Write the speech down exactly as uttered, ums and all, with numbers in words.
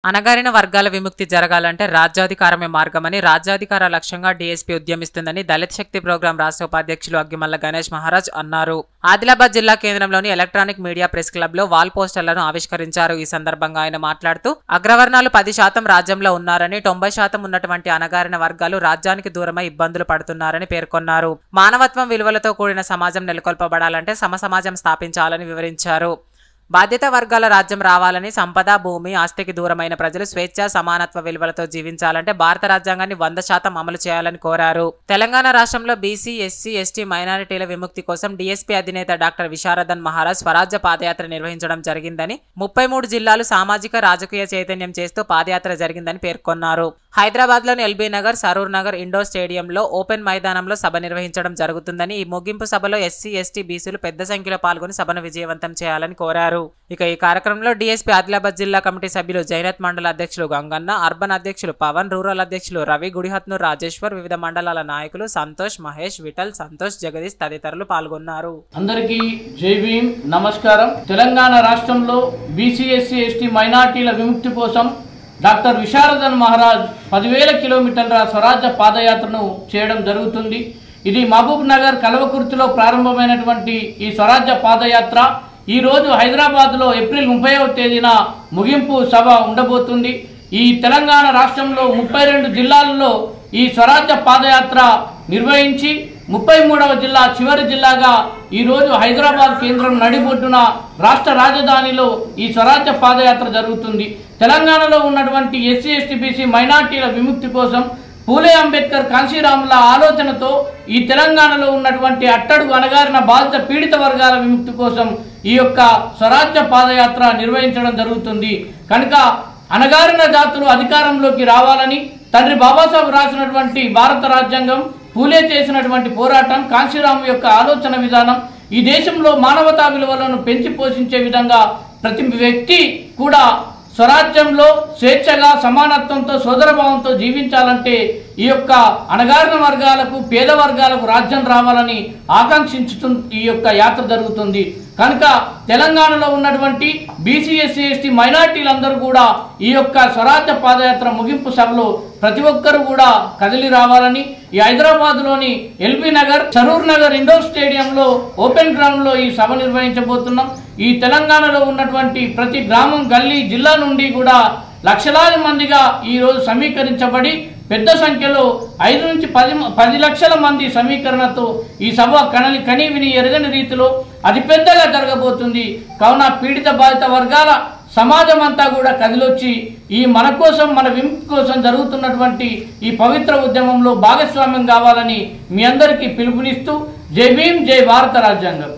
అణగారిన వర్గాల విముక్తి జరగాలంటే రాజ్యాధికారమే మార్గమని రాజ్యాధికార లక్ష్యంగా డీఎస్పీ ఉద్యమిస్తుందని దళిత శక్తి ప్రోగ్రాం రాష్ట్ర ఉపాధ్యక్షులు అగ్గిమల్ల గణేష్ మహారాజ్ అన్నారు. ఆదిలాబాద్ జిల్లా కేంద్రంలోని ఎలక్ట్రానిక్ మీడియా ప్రెస్ క్లబ్ లో వాల్ పోస్టర్లను ఆవిష్కరించారు. ఈ సందర్భంగా ఆయన మాట్లాడుతూ అగ్రవర్ణాలు పది శాతం రాజ్యంలో ఉన్నారని, తొంభై శాతం ఉన్నటువంటి అణగారిన వర్గాలు రాజ్యానికి దూరమై ఇబ్బందులు పడుతున్నారని పేర్కొన్నారు. మానవత్వం విలువలతో కూడిన సమాజం నెలకొల్పబడాలంటే సమ సమాజం స్థాపించాలని వివరించారు. బాధ్యత వర్గాల రాజ్యం రావాలని, సంపద, భూమి, ఆస్తికి దూరమైన ప్రజలు స్వేచ్ఛ, సమానత్వ విలువలతో జీవించాలంటే భారత రాజ్యాంగాన్ని వంద శాతం అమలు చేయాలని కోరారు. తెలంగాణ రాష్ట్రంలో బీసీ, ఎస్సీ, ఎస్టీ, మైనారిటీల విముక్తి కోసం డీఎస్పీ అధినేత డాక్టర్ విశారదన్ మహారాజ్ స్వరాజ్య పాదయాత్ర నిర్వహించడం జరిగిందని, ముప్పై మూడు జిల్లాలు సామాజిక రాజకీయ చైతన్యం చేస్తూ పాదయాత్ర జరిగిందని పేర్కొన్నారు. హైదరాబాద్ లోని ఎల్బీ నగర్, సరూర్ నగర్ ఇండోర్ స్టేడియంలో ఓపెన్ మైదానంలో సభ నిర్వహించడం జరుగుతుందని, ఈ ముగింపు సభలో ఎస్సీ, ఎస్టీ, బీసీలు పెద్ద సంఖ్యలో పాల్గొని సభను విజయవంతం చేయాలని కోరారు. ఇక ఈ కార్యక్రమంలో డీఎస్పీ ఆదిలాబాద్ జిల్లా కమిటీ సభ్యులు జైనత్ మండల అధ్యక్షులు గంగన్న, అర్బన్ అధ్యక్షులు పవన్, రూరల్ అధ్యక్షులు రవి, గుడిహత్నూర్ రాజేశ్వర్, వివిధ మండలాల నాయకులు సంతోష్, మహేష్, విఠల్, సంతోష్, జగదీష్ తదితరులు పాల్గొన్నారు. అందరికీ జై భీమ్, నమస్కారం. తెలంగాణ రాష్ట్రంలో బీసీ, ఎస్సీ, ఎస్టీ, మైనార్టీల విముక్తి కోసం డాక్టర్ విశారదన్ మహారాజ్ పదివేల కిలోమీటర్ల స్వరాజ్య పాదయాత్రను చేయడం జరుగుతుంది. ఇది మహబూబ్ నగర్ కల్వకుర్తిలో ప్రారంభమైనటువంటి ఈ స్వరాజ్య పాదయాత్ర ఈ రోజు హైదరాబాద్లో ఏప్రిల్ ముప్పైవ తేదీన ముగింపు సభ ఉండబోతుంది. ఈ తెలంగాణ రాష్ట్రంలో ముప్పై రెండు జిల్లాల్లో ఈ స్వరాజ్య పాదయాత్ర నిర్వహించి ముప్పై మూడవ జిల్లా చివరి జిల్లాగా ఈరోజు హైదరాబాద్ కేంద్రం నడిబొడ్డున రాష్ట్ర రాజధానిలో ఈ స్వరాజ్య పాదయాత్ర జరుగుతుంది. తెలంగాణలో ఉన్నటువంటి ఎస్సీ, ఎస్టీ, బీసీ, మైనార్టీల విముక్తి కోసం పూలే అంబేద్కర్ కాంశీరాముల ఆలోచనతో ఈ తెలంగాణలో ఉన్నటువంటి అట్టడుగు అణగారిన బాధిత పీడిత వర్గాల విముక్తి కోసం ఈ యొక్క స్వరాజ్య పాదయాత్ర నిర్వహించడం జరుగుతుంది. కనుక అణగారిన జాతులు అధికారంలోకి రావాలని తండ్రి బాబాసాహెబ్ రాసినటువంటి భారత రాజ్యాంగం, పూలే చేసినటువంటి పోరాటం, కాంశీరాము యొక్క ఆలోచన విధానం ఈ దేశంలో మానవతా విలువలను పెంచి పోషించే విధంగా ప్రతి వ్యక్తి కూడా స్వరాజ్యంలో స్వేచ్ఛగా, సమానత్వంతో, సోదరభావంతో జీవించాలంటే ఈ యొక్క అణగారిన వర్గాలకు, పేద వర్గాలకు రాజ్యం రావాలని ఆకాంక్షించుతూ ఈ యొక్క యాత్ర జరుగుతుంది. కనుక తెలంగాణలో ఉన్నటువంటి బీసీ, ఎస్సీ, ఎస్టీ, మైనార్టీలందరూ కూడా ఈ యొక్క స్వరాజ్య పాదయాత్ర ముగింపు సభలో ప్రతి ఒక్కరు కూడా కదిలి రావాలని, ఈ హైదరాబాద్లోని ఎల్బీ నగర్, సరూర్ నగర్ ఇండోర్ స్టేడియంలో ఓపెన్ గ్రౌండ్లో ఈ సభ నిర్వహించబోతున్నాం. ఈ తెలంగాణలో ఉన్నటువంటి ప్రతి గ్రామం, గల్లీ, జిల్లా నుండి కూడా లక్షలాది మందిగా ఈరోజు సమీకరించబడి పెద్ద సంఖ్యలో ఐదు నుంచి పది పది లక్షల మంది సమీకరణతో ఈ సభ కనలి కని విని ఎరగని రీతిలో అతిపెద్దగా జరగబోతుంది. కావున పీడిత బాధిత వర్గాల సమాజం అంతా కూడా కదిలొచ్చి ఈ మన కోసం, మన విముక్తి కోసం జరుగుతున్నటువంటి ఈ పవిత్ర ఉద్యమంలో భాగస్వామ్యం కావాలని మీ అందరికీ పిలుపునిస్తూ జై భీమ్, జై భారత రాజ్యాంగం.